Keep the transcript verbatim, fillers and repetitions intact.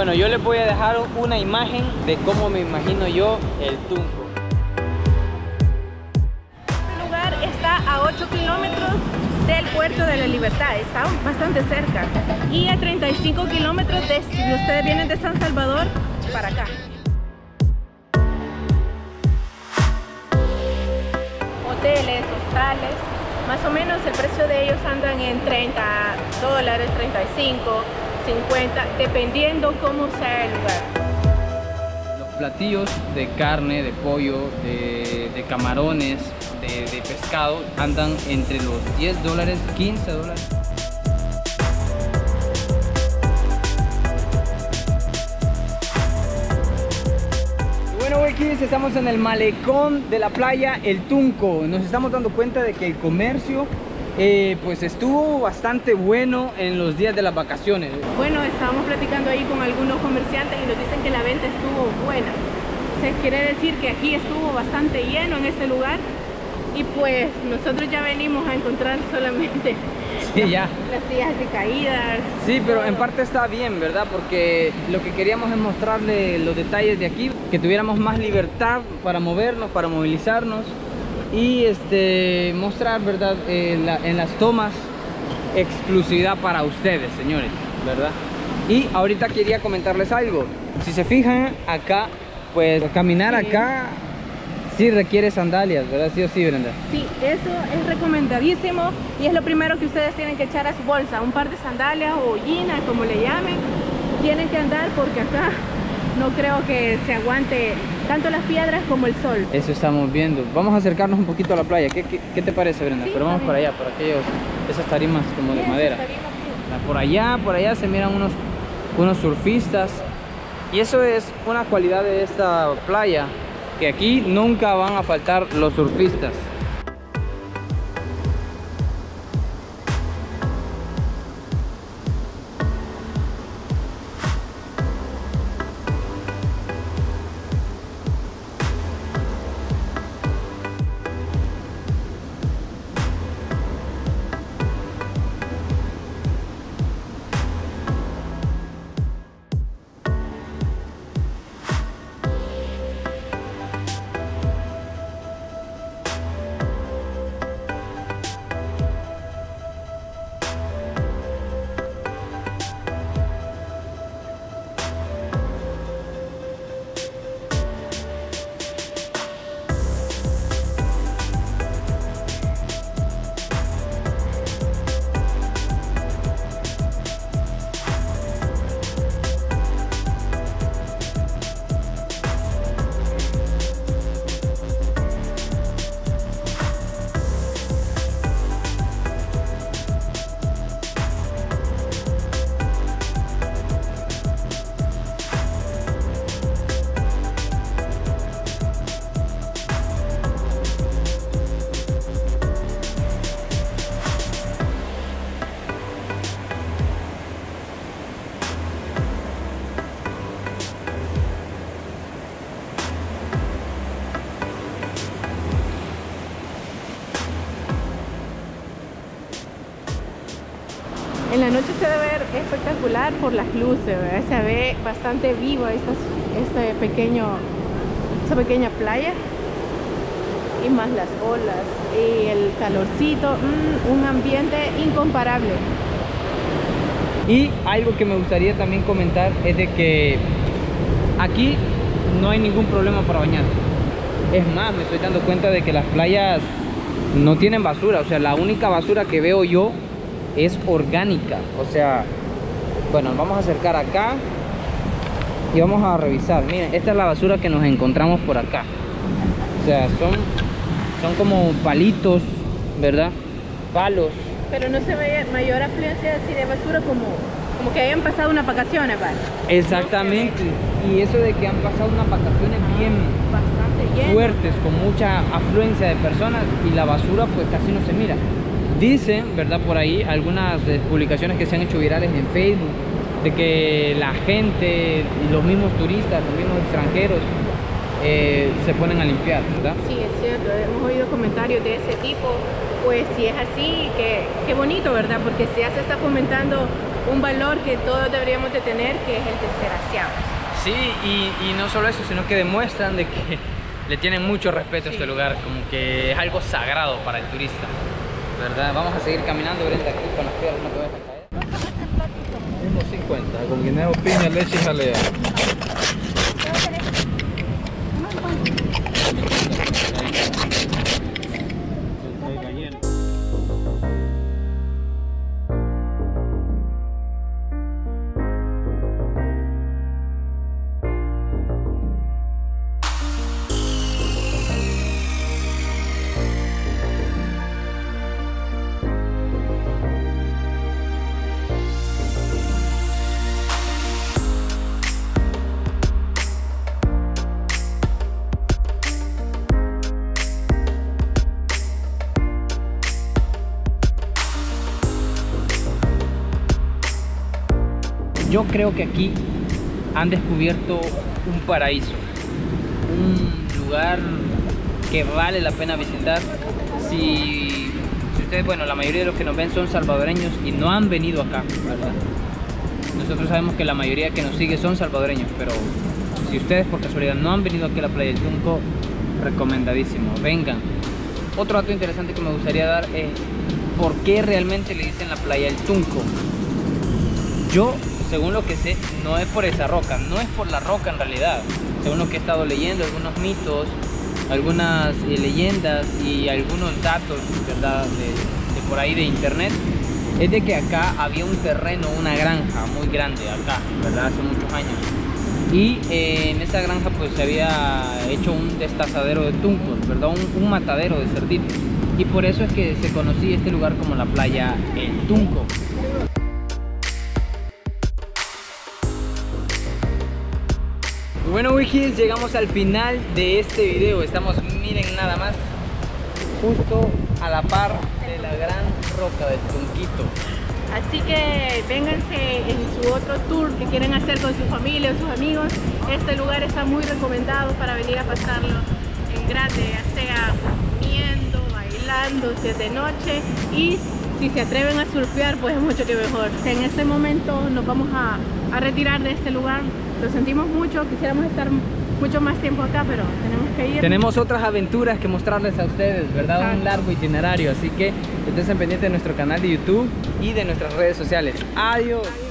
Bueno, yo les voy a dejar una imagen de cómo me imagino yo el Tunco. Este lugar está a ocho kilómetros del Puerto de la Libertad, está bastante cerca. Y a treinta y cinco kilómetros de, si ustedes vienen de San Salvador, para acá. Hoteles, hostales, más o menos el precio de ellos andan en treinta dólares, treinta y cinco, cincuenta, dependiendo cómo sea el lugar. Los platillos de carne, de pollo, de, de camarones, de, de pescado andan entre los diez dólares, quince dólares. Bueno, Wikis, estamos en el malecón de la playa El Tunco. Nos estamos dando cuenta de que el comercio eh, pues estuvo bastante bueno en los días de las vacaciones. Bueno, estábamos platicando ahí con algunos comerciantes y nos dicen que la venta estuvo buena. O sea, quiere decir que aquí estuvo bastante lleno en este lugar. Y pues nosotros ya venimos a encontrar solamente sí, ya. las sillas de caídas. Sí, pero en parte está bien, ¿verdad? Porque lo que queríamos es mostrarle los detalles de aquí, que tuviéramos más libertad para movernos, para movilizarnos y este, mostrar, ¿verdad? En, la, en las tomas, exclusividad para ustedes, señores, ¿verdad? Y ahorita quería comentarles algo. Si se fijan acá, pues caminar sí. acá sí requiere sandalias, ¿verdad? Sí o sí, Brenda. Sí, eso es recomendadísimo y es lo primero que ustedes tienen que echar a su bolsa, un par de sandalias o hollina, como le llamen. Tienen que andar porque acá no creo que se aguante tanto las piedras como el sol. Eso estamos viendo. Vamos a acercarnos un poquito a la playa. ¿Qué, qué, qué te parece, Brenda? Sí, pero vamos por allá, por aquellos, esas tarimas como de madera. Por allá, por allá se miran unos, unos surfistas. Y eso es una cualidad de esta playa, que aquí nunca van a faltar los surfistas. En la noche se debe ver espectacular por las luces, ¿verdad? Se ve bastante viva esta, este pequeño, esta pequeña playa. Y más las olas y el calorcito, mmm, un ambiente incomparable. Y algo que me gustaría también comentar es de que aquí no hay ningún problema para bañar. Es más, me estoy dando cuenta de que las playas no tienen basura. O sea, la única basura que veo yo es orgánica. O sea, bueno, vamos a acercar acá y vamos a revisar. Miren, esta es la basura que nos encontramos por acá. O sea, son, son como palitos, ¿verdad? Palos. Pero no se ve mayor afluencia así de basura como, como que hayan pasado unas vacaciones, ¿vale? Exactamente. No, y eso de que han pasado unas vacaciones bien bastante lleno, fuertes, con mucha afluencia de personas, y la basura pues casi no se mira. Dicen, ¿verdad? Por ahí algunas eh, publicaciones que se han hecho virales en Facebook, de que la gente, los mismos turistas, los mismos extranjeros, eh, se ponen a limpiar, ¿verdad? Sí, es cierto, hemos oído comentarios de ese tipo. Pues si es así, qué, qué bonito, ¿verdad? Porque ya se está fomentando un valor que todos deberíamos de tener, que es el de ser aseados. Sí, y, y no solo eso, sino que demuestran de que le tienen mucho respeto a este lugar, como que es algo sagrado para el turista, ¿verdad? Vamos a seguir caminando, Brenda, aquí con las piedras, no te vayas a caer. uno cincuenta, con guineo, piña, leche y jalea. Yo creo que aquí han descubierto un paraíso, un lugar que vale la pena visitar. Si, si ustedes, bueno, la mayoría de los que nos ven son salvadoreños y no han venido acá, ¿verdad? Nosotros sabemos que la mayoría que nos sigue son salvadoreños, pero si ustedes por casualidad no han venido aquí a la playa del Tunco, recomendadísimo, vengan. Otro dato interesante que me gustaría dar es por qué realmente le dicen la playa del Tunco. Yo, según lo que sé, no es por esa roca, no es por la roca en realidad. Según lo que he estado leyendo, algunos mitos, algunas eh, leyendas y algunos datos, ¿verdad?, de, de por ahí de internet, es de que acá había un terreno, una granja muy grande acá, ¿verdad?, hace muchos años. Y eh, en esa granja pues se había hecho un destazadero de tuncos, ¿verdad?, un, un matadero de cerditos. Y por eso es que se conocía este lugar como la playa El Tunco. Y bueno, Wikis, llegamos al final de este video. Estamos, miren nada más, justo a la par de la gran roca del Tunquito. Así que vénganse en su otro tour que quieren hacer con su familia o sus amigos. Este lugar está muy recomendado para venir a pasarlo en grande, ya sea comiendo, bailando, si es de noche, y si se atreven a surfear, pues es mucho que mejor. En este momento nos vamos a, a retirar de este lugar. Lo sentimos mucho, quisiéramos estar mucho más tiempo acá, pero tenemos que ir. Tenemos otras aventuras que mostrarles a ustedes, ¿verdad? Exacto. Un largo itinerario, así que estén pendientes de nuestro canal de YouTube y de nuestras redes sociales. Adiós. Adiós.